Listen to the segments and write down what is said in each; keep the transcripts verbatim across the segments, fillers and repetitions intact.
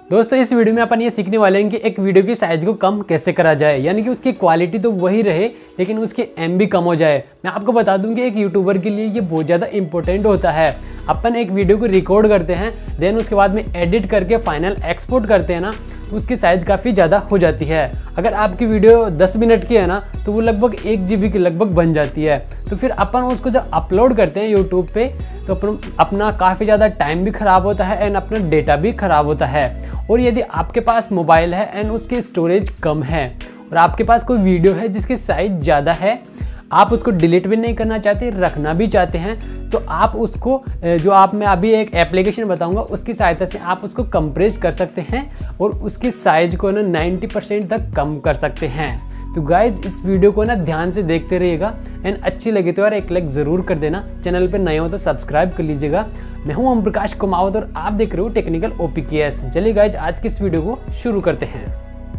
दोस्तों इस वीडियो में अपन ये सीखने वाले हैं कि एक वीडियो की साइज को कम कैसे करा जाए, यानी कि उसकी क्वालिटी तो वही रहे लेकिन उसकी एम बी कम हो जाए। मैं आपको बता दूं कि एक यूट्यूबर के लिए ये बहुत ज़्यादा इंपॉर्टेंट होता है। अपन एक वीडियो को रिकॉर्ड करते हैं, देन उसके बाद में एडिट करके फाइनल एक्सपोर्ट करते हैं ना, तो उसकी साइज़ काफ़ी ज़्यादा हो जाती है। अगर आपकी वीडियो दस मिनट की है ना, तो वो लगभग एक जी बी की लगभग बन जाती है। तो फिर अपन उसको जब अपलोड करते हैं यूट्यूब पे, तो अपन अपना काफ़ी ज़्यादा टाइम भी ख़राब होता है एंड अपना डेटा भी ख़राब होता है। और यदि आपके पास मोबाइल है एंड उसकी स्टोरेज कम है और आपके पास कोई वीडियो है जिसकी साइज़ ज़्यादा है, आप उसको डिलीट भी नहीं करना चाहते, रखना भी चाहते हैं, तो आप उसको जो आप मैं अभी एक एप्लीकेशन बताऊंगा उसकी सहायता से आप उसको कंप्रेस कर सकते हैं और उसकी साइज़ को ना नब्बे परसेंट तक कम कर सकते हैं। तो गाइज इस वीडियो को ना ध्यान से देखते रहिएगा एंड अच्छी लगे तो यार एक लाइक ज़रूर कर देना। चैनल पे नए हो तो सब्सक्राइब कर लीजिएगा। मैं हूं ओम प्रकाश कुमावत और आप देख रहे हो टेक्निकल ओपीकेएस। चलिए गाइज आज की इस वीडियो को शुरू करते हैं।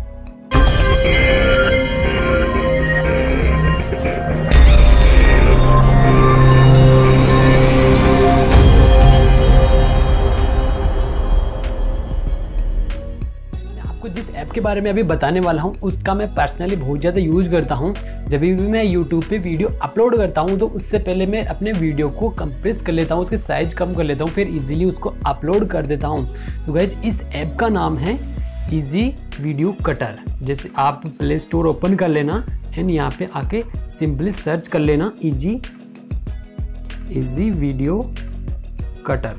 जिस ऐप के बारे में अभी बताने वाला हूं उसका मैं पर्सनली बहुत ज़्यादा यूज़ करता हूं। जब भी मैं यूट्यूब पे वीडियो अपलोड करता हूं तो उससे पहले मैं अपने वीडियो को कंप्रेस कर लेता हूं, उसकी साइज़ कम कर लेता हूं, फिर इजीली उसको अपलोड कर देता हूं। तो गाइज इस ऐप का नाम है इजी वीडियो कटर। जैसे आप प्ले स्टोर ओपन कर लेना एंड यहाँ पे आके सिंपली सर्च कर लेना इजी इजी वीडियो कटर,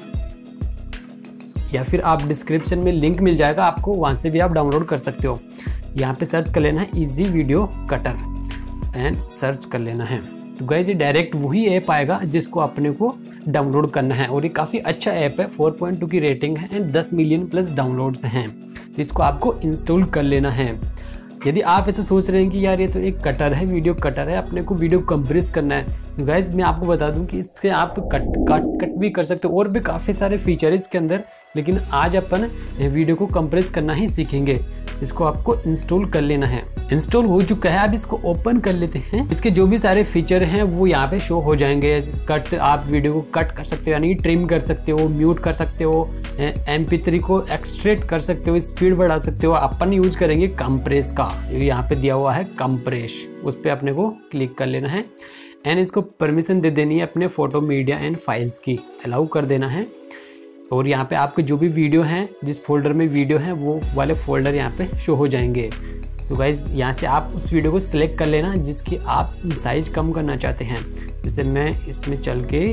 या फिर आप डिस्क्रिप्शन में लिंक मिल जाएगा आपको, वहाँ से भी आप डाउनलोड कर सकते हो। यहाँ पे सर्च कर लेना है easy video cutter and search कर लेना है। तो गाइस ये डायरेक्ट वही ऐप आएगा जिसको अपने को डाउनलोड करना है और ये काफ़ी अच्छा ऐप है। फोर पॉइंट टू की रेटिंग है एंड दस मिलियन प्लस डाउनलोड्स हैं। तो इसको आपको इंस्टॉल कर लेना है। यदि आप ऐसे सोच रहे हैं कि यार ये तो एक कटर है, वीडियो कटर है, अपने को वीडियो कंप्रेस करना है, तो गाइस मैं आपको बता दूं कि इससे आप कट कट कट भी कर सकते हो और भी काफ़ी सारे फीचर है इसके अंदर, लेकिन आज अपन वीडियो को कंप्रेस करना ही सीखेंगे। इसको आपको इंस्टॉल कर लेना है। इंस्टॉल हो चुका है, अब इसको ओपन कर लेते हैं। इसके जो भी सारे फीचर हैं वो यहाँ पे शो हो जाएंगे। कट, आप वीडियो को कट कर सकते हो यानी ट्रिम कर सकते हो, म्यूट कर सकते हो, एम पी थ्री को एक्सट्रैक्ट कर सकते हो, स्पीड बढ़ा सकते हो। अपन यूज करेंगे कंप्रेस का, यहाँ पे दिया हुआ है कंप्रेस, उस पर अपने को क्लिक कर लेना है एंड इसको परमिशन दे देनी है अपने फोटो मीडिया एंड फाइल्स की, अलाउ कर देना है। और यहाँ पे आपके जो भी वीडियो हैं, जिस फोल्डर में वीडियो हैं वो वाले फोल्डर यहाँ पे शो हो जाएंगे। तो गाइज यहाँ से आप उस वीडियो को सिलेक्ट कर लेना जिसकी आप साइज़ कम करना चाहते हैं। जैसे मैं इसमें चल के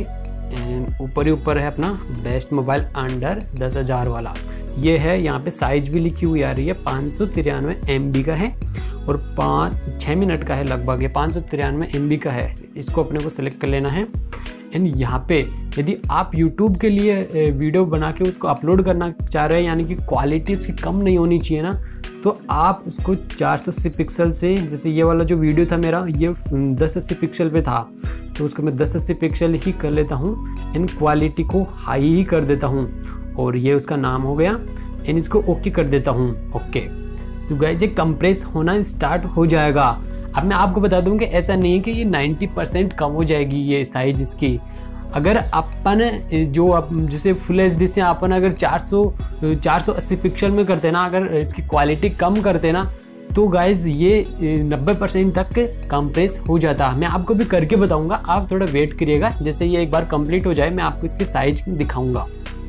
ऊपर ही ऊपर है अपना बेस्ट मोबाइल अंडर दस हज़ार वाला, ये है। यहाँ पे साइज़ भी लिखी हुई आ रही है, पाँच सौ तिरानवे एम बी का है और पाँच छः मिनट का है लगभग, ये पाँच सौ तिरानवे एम बी का है। इसको अपने को सिलेक्ट कर लेना है एंड यहाँ पे यदि आप YouTube के लिए वीडियो बना के उसको अपलोड करना चाह रहे हैं, यानी कि क्वालिटी उसकी कम नहीं होनी चाहिए ना, तो आप उसको चार सौ अस्सी पिक्सल से, जैसे ये वाला जो वीडियो था मेरा ये दस अस्सी पिक्सल पे था, तो उसको मैं दस अस्सी पिक्सल ही कर लेता हूँ एंड क्वालिटी को हाई ही कर देता हूँ और ये उसका नाम हो गया एंड इसको ओके कर देता हूँ। ओके, तो गाइस ये कंप्रेस होना स्टार्ट हो जाएगा। अब मैं आपको बता दूं कि ऐसा नहीं है कि ये नब्बे परसेंट कम हो जाएगी ये साइज इसकी। अगर अपन जो आप जैसे फुल एच डी से अपन अगर चार सौ चार सौ अस्सी पिक्सल में करते ना, अगर इसकी क्वालिटी कम करते ना, तो गाइज ये नब्बे परसेंट तक कंप्रेस हो जाता। मैं आपको भी करके बताऊंगा, आप थोड़ा वेट करिएगा। जैसे ये एक बार कंप्लीट हो जाए मैं आपको इसकी साइज दिखाऊंगा।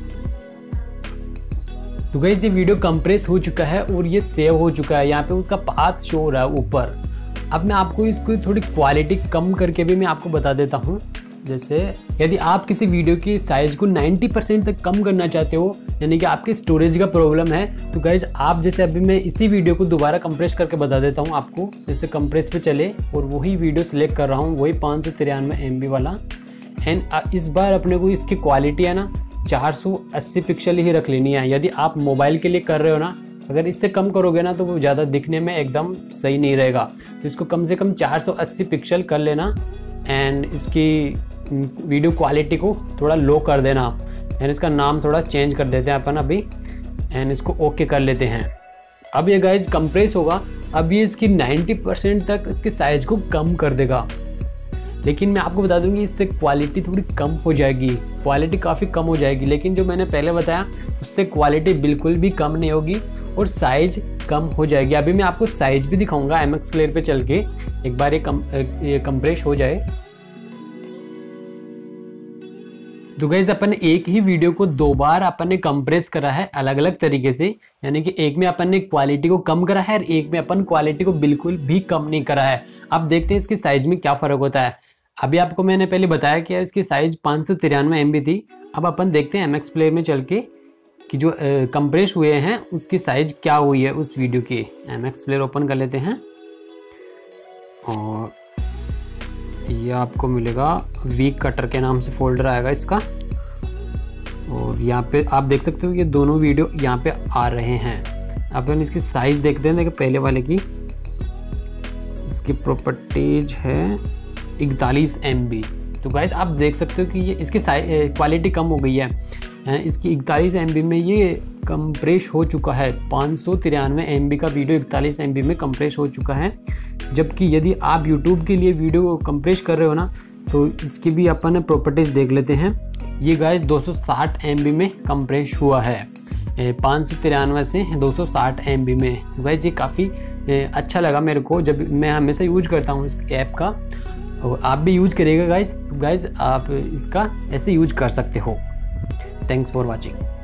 तो गाइज ये वीडियो कंप्रेस हो चुका है और ये सेव हो चुका है, यहाँ पे उसका पाथ शो हो रहा है ऊपर। अब मैं आपको इसको थोड़ी क्वालिटी कम करके भी मैं आपको बता देता हूँ। जैसे यदि आप किसी वीडियो की साइज़ को नब्बे परसेंट तक कम करना चाहते हो, यानी कि आपकी स्टोरेज का प्रॉब्लम है, तो गाइज आप जैसे अभी मैं इसी वीडियो को दोबारा कंप्रेस करके बता देता हूँ आपको। जैसे कंप्रेस पे चले और वही वीडियो सिलेक्ट कर रहा हूँ, वही पाँच सौ तिरानवे एम बी वाला एंड इस बार अपने को इसकी क्वालिटी है ना चार सौ अस्सी पिक्सल ही रख लेनी है। यदि आप मोबाइल के लिए कर रहे हो ना, अगर इससे कम करोगे ना तो वो ज़्यादा दिखने में एकदम सही नहीं रहेगा। तो इसको कम से कम चार सौ अस्सी पिक्सल कर लेना एंड इसकी वीडियो क्वालिटी को थोड़ा लो कर देना एंड इसका नाम थोड़ा चेंज कर देते हैं अपन अभी एंड इसको ओके कर लेते हैं। अब ये गाइज कंप्रेस होगा, अब ये इसकी नब्बे परसेंट तक इसके साइज़ को कम कर देगा। लेकिन मैं आपको बता दूंगी इससे क्वालिटी थोड़ी कम हो जाएगी, क्वालिटी काफ़ी कम हो जाएगी। लेकिन जो मैंने पहले बताया उससे क्वालिटी बिल्कुल भी कम नहीं होगी और साइज़ कम हो जाएगी। अभी मैं आपको साइज़ भी दिखाऊंगा एम एक्स प्लेयर पे चल के, एक बार ये कम ये कंप्रेस हो जाए। तो गाइस अपन एक ही वीडियो को दो बार अपन ने कंप्रेस करा है अलग अलग तरीके से, यानी कि एक में अपन ने क्वालिटी को कम करा है और एक में अपन क्वालिटी को बिल्कुल भी कम नहीं करा है। अब देखते हैं इसकी साइज में क्या फ़र्क होता है। अभी आपको मैंने पहले बताया कि इसकी साइज़ पाँच सौ तिरानवे एम बी थी। अब अपन देखते हैं एम एक्स प्लेयर में चल के कि जो कंप्रेस हुए हैं उसकी साइज़ क्या हुई है उस वीडियो की। एम एक्स प्लेयर ओपन कर लेते हैं और ये आपको मिलेगा वीक कटर के नाम से फोल्डर आएगा इसका, और यहाँ पे आप देख सकते हो ये दोनों वीडियो यहाँ पे आ रहे हैं। अपन इसकी साइज़ देखते हैं। देखिए पहले वाले की इसकी प्रॉपर्टीज है इकतालीस एम बी। तो गाइस आप देख सकते हो कि ये इसकी क्वालिटी कम हो गई है। इसकी इकतालीस एम बी में ये कंप्रेस हो चुका है। पाँच सौ तिरानवे एम बी का वीडियो इकतालीस एम बी में कंप्रेस हो चुका है। जबकि यदि आप यूट्यूब के लिए वीडियो कंप्रेस कर रहे हो ना, तो इसकी भी अपन प्रॉपर्टीज़ देख लेते हैं। ये गाइस दो सौ साठ एम बी में कंप्रेस हुआ है, पाँच सौ तिरानवे से दो सौ साठ एम बी में। गाइस ये काफ़ी अच्छा लगा मेरे को, जब मैं हमेशा यूज करता हूँ इस ऐप का, और आप भी यूज करिएगा गाइस। गाइस आप इसका ऐसे यूज कर सकते हो। Thanks for watching.